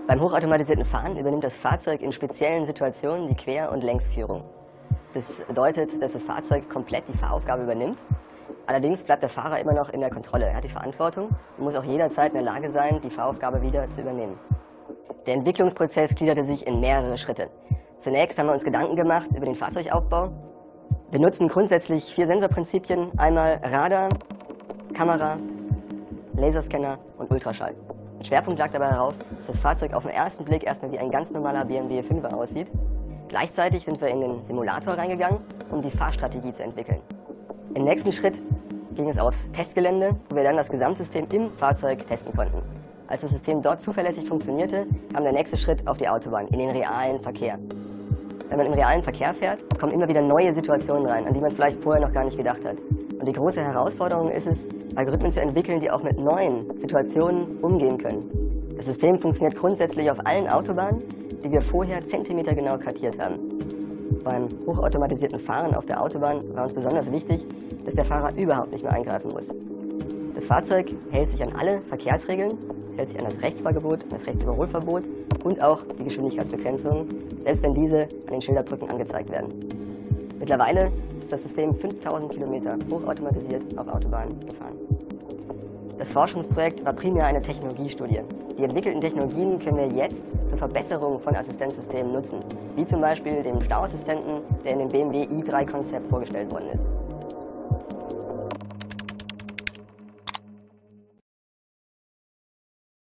Beim hochautomatisierten Fahren übernimmt das Fahrzeug in speziellen Situationen die Quer- und Längsführung. Das bedeutet, dass das Fahrzeug komplett die Fahraufgabe übernimmt. Allerdings bleibt der Fahrer immer noch in der Kontrolle. Er hat die Verantwortung und muss auch jederzeit in der Lage sein, die Fahraufgabe wieder zu übernehmen. Der Entwicklungsprozess gliederte sich in mehrere Schritte. Zunächst haben wir uns Gedanken gemacht über den Fahrzeugaufbau. Wir nutzen grundsätzlich 4 Sensorprinzipien: einmal Radar, Kamera, Laserscanner und Ultraschall. Der Schwerpunkt lag dabei darauf, dass das Fahrzeug auf den ersten Blick erstmal wie ein ganz normaler BMW 5er aussieht. Gleichzeitig sind wir in den Simulator reingegangen, um die Fahrstrategie zu entwickeln. Im nächsten Schritt ging es aufs Testgelände, wo wir dann das Gesamtsystem im Fahrzeug testen konnten. Als das System dort zuverlässig funktionierte, kam der nächste Schritt auf die Autobahn, in den realen Verkehr. Wenn man im realen Verkehr fährt, kommen immer wieder neue Situationen rein, an die man vielleicht vorher noch gar nicht gedacht hat. Und die große Herausforderung ist es, Algorithmen zu entwickeln, die auch mit neuen Situationen umgehen können. Das System funktioniert grundsätzlich auf allen Autobahnen, die wir vorher zentimetergenau kartiert haben. Beim hochautomatisierten Fahren auf der Autobahn war uns besonders wichtig, dass der Fahrer überhaupt nicht mehr eingreifen muss. Das Fahrzeug hält sich an alle Verkehrsregeln, es hält sich an das Rechtsfahrgebot, das Rechtsüberholverbot und auch die Geschwindigkeitsbegrenzung, selbst wenn diese an den Schilderbrücken angezeigt werden. Mittlerweile ist das System 5000 Kilometer hochautomatisiert auf Autobahnen gefahren. Das Forschungsprojekt war primär eine Technologiestudie. Die entwickelten Technologien können wir jetzt zur Verbesserung von Assistenzsystemen nutzen, wie zum Beispiel dem Stauassistenten, der in dem BMW i3-Konzept vorgestellt worden ist.